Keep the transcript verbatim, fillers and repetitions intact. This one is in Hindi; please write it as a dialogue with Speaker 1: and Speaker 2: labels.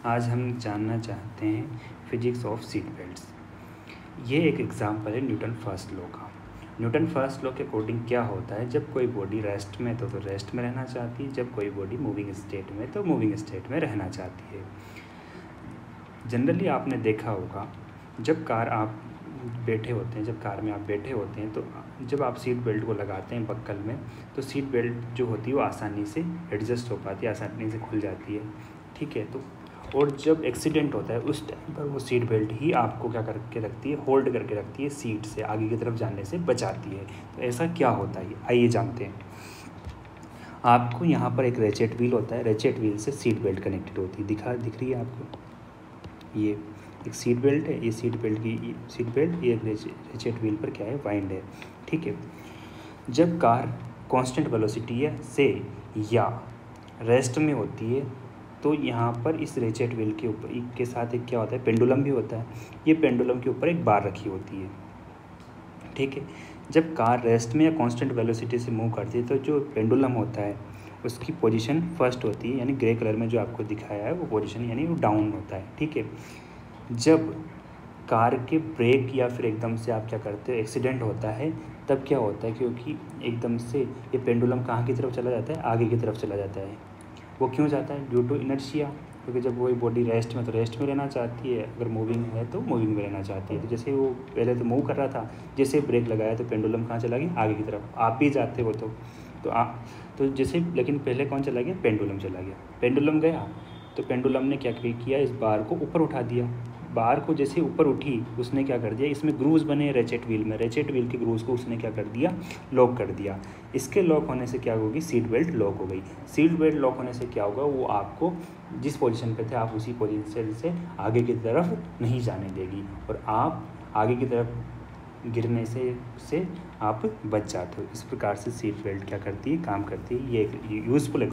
Speaker 1: आज हम जानना चाहते हैं फिजिक्स ऑफ सीट बेल्ट्स। ये एक एग्जांपल है न्यूटन फर्स्ट लॉ का। न्यूटन फर्स्ट लॉ के अकॉर्डिंग क्या होता है, जब कोई बॉडी रेस्ट में तो तो रेस्ट में रहना चाहती है, जब कोई बॉडी मूविंग स्टेट में तो मूविंग स्टेट में रहना चाहती है। जनरली आपने देखा होगा, जब कार आप बैठे होते हैं जब कार में आप बैठे होते हैं तो जब आप सीट बेल्ट को लगाते हैं बक्कल में, तो सीट बेल्ट जो होती है वो आसानी से एडजस्ट हो पाती है, आसानी से खुल जाती है, ठीक है। तो और जब एक्सीडेंट होता है उस टाइम पर वो सीट बेल्ट ही आपको क्या करके रखती है, होल्ड करके रखती है, सीट से आगे की तरफ जाने से बचाती है। तो ऐसा क्या होता है, आइए जानते हैं। आपको यहाँ पर एक रेचेट व्हील होता है, रेचेट व्हील से सीट बेल्ट कनेक्टेड होती है, दिखा दिख रही है आपको। ये एक सीट बेल्ट है, ये सीट बेल्ट की सीट बेल्ट ये रेचेट व्हील पर क्या है, वाइंड है, ठीक है। जब कार कांस्टेंट वेलोसिटी है से या रेस्ट में होती है तो यहाँ पर इस रेचेट व्हील के ऊपर के साथ एक क्या होता है, पेंडुलम भी होता है। ये पेंडुलम के ऊपर एक बार रखी होती है, ठीक है। जब कार रेस्ट में या कांस्टेंट वेलोसिटी से मूव करती है तो जो पेंडुलम होता है उसकी पोजीशन फर्स्ट होती है, यानी ग्रे कलर में जो आपको दिखाया है वो पोजीशन यानी वो डाउन होता है, ठीक है। जब कार के ब्रेक या फिर एकदम से आप क्या करते हो, एक्सीडेंट होता है, तब क्या होता है, क्योंकि एकदम से ये पेंडुलम कहाँ की तरफ चला जाता है, आगे की तरफ चला जाता है। वो क्यों जाता है, ड्यू टू इनर्शिया, क्योंकि जब वही बॉडी रेस्ट में तो रेस्ट में रहना चाहती है, अगर मूविंग है तो मूविंग में रहना चाहती है। तो जैसे वो पहले तो मूव कर रहा था, जैसे ब्रेक लगाया तो पेंडुलम कहाँ चला गया, आगे की तरफ। आप भी जाते हो तो तो आप तो जैसे, लेकिन पहले कौन चला गया, पेंडुलम चला गया। पेंडुलम गया तो पेंडुलम ने क्या किया, इस बार को ऊपर उठा दिया। बार को जैसे ऊपर उठी उसने क्या कर दिया, इसमें ग्रूव्स बने रेचेट व्हील में, रेचेट व्हील के ग्रूव्स को उसने क्या कर दिया, लॉक कर दिया। इसके लॉक होने से क्या होगी, सीट बेल्ट लॉक हो गई। सीट बेल्ट लॉक होने से क्या होगा, वो आपको जिस पोजीशन पे थे आप उसी पोजीशन से आगे की तरफ नहीं जाने देगी और आप आगे की तरफ गिरने से से आप बच जाते हो। इस प्रकार से सीट बेल्ट क्या करती है, काम करती है। ये एक यूज़फुल